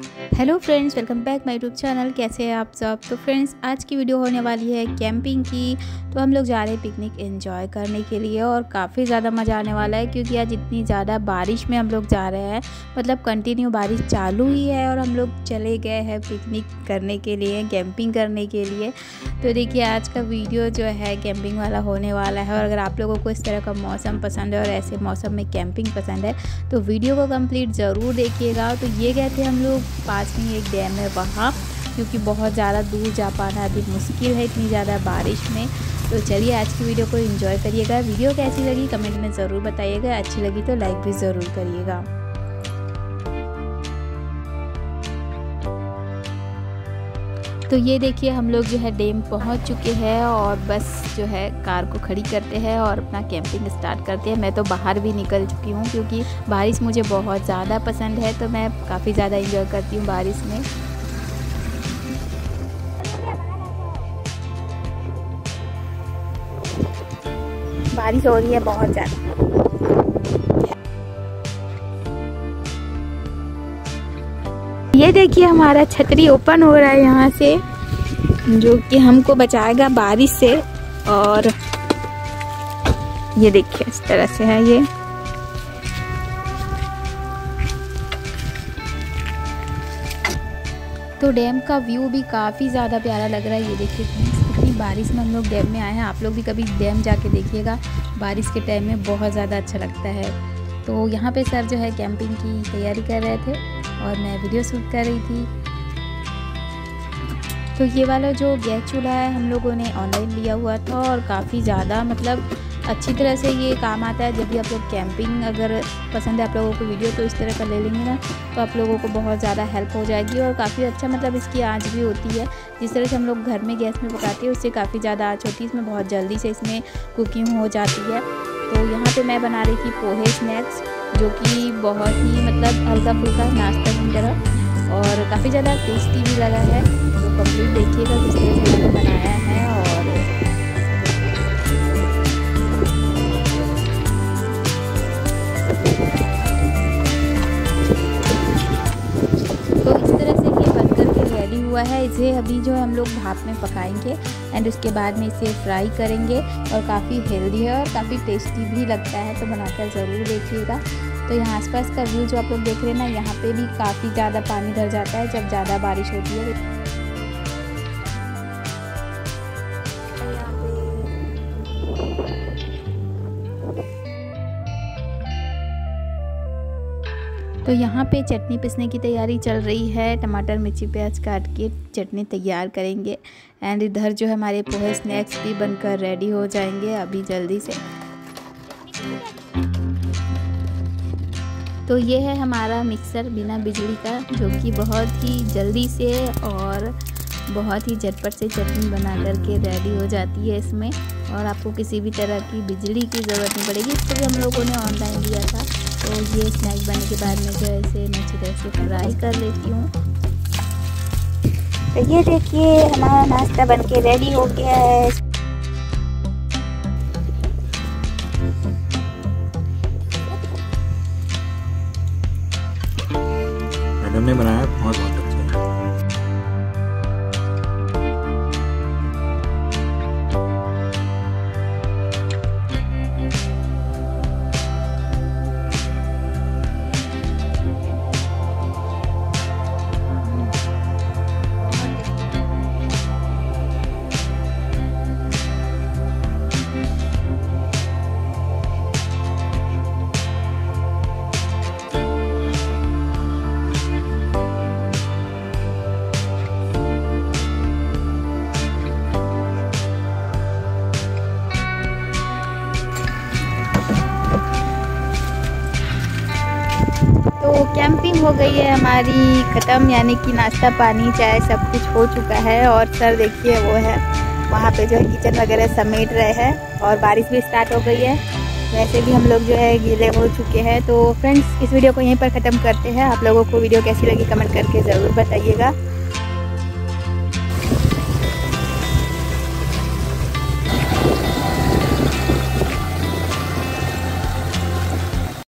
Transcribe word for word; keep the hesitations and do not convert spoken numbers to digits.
Hello friends, welcome back my YouTube channel. कैसे हैं आप सब। तो फ्रेंड्स, आज की वीडियो होने वाली है कैंपिंग की। तो हम लोग जा रहे हैं पिकनिक एंजॉय करने के लिए और काफ़ी ज़्यादा मज़ा आने वाला है, क्योंकि आज इतनी ज़्यादा बारिश में हम लोग जा रहे हैं। मतलब कंटिन्यू बारिश चालू ही है और हम लोग चले गए हैं पिकनिक करने के लिए, कैंपिंग करने के लिए। तो देखिए, आज का वीडियो जो है कैंपिंग वाला होने वाला है। और अगर आप लोगों को इस तरह का मौसम पसंद है और ऐसे मौसम में कैंपिंग पसंद है तो वीडियो को कंप्लीट ज़रूर देखिएगा। तो ये गए थे हम लोग, पास में एक डैम है वहाँ, क्योंकि बहुत ज़्यादा दूर जा पाना अभी मुश्किल है इतनी ज़्यादा बारिश में। तो चलिए आज की वीडियो को एंजॉय करिएगा। वीडियो कैसी लगी कमेंट में ज़रूर बताइएगा, अच्छी लगी तो लाइक भी ज़रूर करिएगा। तो ये देखिए, हम लोग जो है डैम पहुंच चुके हैं और बस जो है कार को खड़ी करते हैं और अपना कैंपिंग स्टार्ट करते हैं। मैं तो बाहर भी निकल चुकी हूँ, क्योंकि बारिश मुझे बहुत ज़्यादा पसंद है, तो मैं काफ़ी ज़्यादा एंजॉय करती हूँ बारिश में। बारिश हो रही है बहुत ज़्यादा। ये देखिए, हमारा छतरी ओपन हो रहा है यहाँ से, जो कि हमको बचाएगा बारिश से। और ये देखिए इस तरह से है ये। तो डैम का व्यू भी काफ़ी ज़्यादा प्यारा लग रहा है। ये देखिए कितनी बारिश में हम लोग डैम में आए हैं। आप लोग भी कभी डैम जाके देखिएगा, बारिश के टाइम में बहुत ज़्यादा अच्छा लगता है। तो यहाँ पे सर जो है कैंपिंग की तैयारी कर रहे थे और मैं वीडियो शूट कर रही थी। तो ये वाला जो गैस चूल्हा है हम लोगों ने ऑनलाइन लिया हुआ था और काफ़ी ज़्यादा मतलब अच्छी तरह से ये काम आता है। जब भी आप लोग कैंपिंग अगर पसंद है आप लोगों को वीडियो, तो इस तरह का ले लेंगे ना तो आप लोगों को बहुत ज़्यादा हेल्प हो जाएगी। और काफ़ी अच्छा मतलब इसकी आँच भी होती है। जिस तरह से हम लोग घर में गैस में पकाते हैं उससे काफ़ी ज़्यादा आँच होती है। इसमें बहुत जल्दी से इसमें कुकिंग हो जाती है। तो यहाँ पे मैं बना रही थी पोहे स्नैक्स, जो कि बहुत ही मतलब हल्का फुल्का नाश्ता की तरह और काफ़ी ज़्यादा टेस्टी भी लगा है। तो कंप्लीट देखिएगा किस तरह से मैंने बनाया है। और तो इस तरह से ये बन करके रेडी हुआ है। इसे अभी जो है हम लोग भाप में पकाएंगे एंड उसके बाद में इसे फ्राई करेंगे। और काफ़ी हेल्दी है और काफ़ी टेस्टी भी लगता है, तो बनाकर ज़रूर देखिएगा। तो यहाँ आसपास का व्यू जो आप लोग देख रहे हैं ना, यहाँ पे भी काफ़ी ज़्यादा पानी भर जाता है जब ज़्यादा बारिश होती है। तो यहाँ पे चटनी पीसने की तैयारी चल रही है। टमाटर मिर्ची प्याज काट के चटनी तैयार करेंगे। एंड इधर जो हमारे पोहे स्नैक्स भी बनकर रेडी हो जाएंगे अभी जल्दी से। तो ये है हमारा मिक्सर बिना बिजली का, जो कि बहुत ही जल्दी से और बहुत ही झटपट से चटनी बना करके रेडी हो जाती है इसमें। और आपको किसी भी तरह की बिजली की ज़रूरत नहीं पड़ेगी। इसको भी हम लोगों ने ऑनलाइन लिया था। तो ये स्नैक बनने के बाद में जो है इसे मैं अच्छी तरह से फ्राई कर लेती हूँ। तो ये देखिए हमारा नाश्ता बनके रेडी हो गया है। मैडम ने बनाया, बहुत बहुत अच्छा है। तो कैंपिंग हो गई है हमारी ख़त्म, यानी कि नाश्ता पानी चाय सब कुछ हो चुका है। और सर देखिए वो है वहाँ पे जो है किचन वगैरह समेट रहे हैं और बारिश भी स्टार्ट हो गई है। वैसे भी हम लोग जो है गीले हो चुके हैं। तो फ्रेंड्स, इस वीडियो को यहीं पर ख़त्म करते हैं। आप लोगों को वीडियो कैसी लगी कमेंट करके ज़रूर बताइएगा।